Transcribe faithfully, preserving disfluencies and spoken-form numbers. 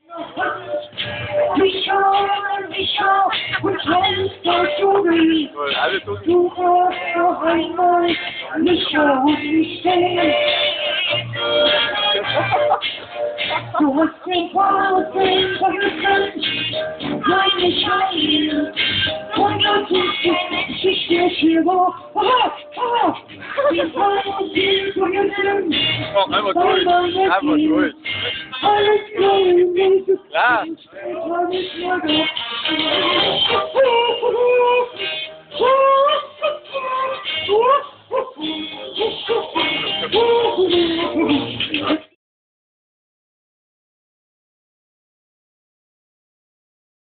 Micha, Micha, und Fenster Jury. Du hast noch einmal Micha und mich sehen. Du hast den Wahnsinn vergessen, meine Scheine. Und das ist die Geschichte hier, wo, oh, oh, die Wahnsinn vergessen. Komm, einmal durch, einmal durch. Alles klar, Ja. alles klar.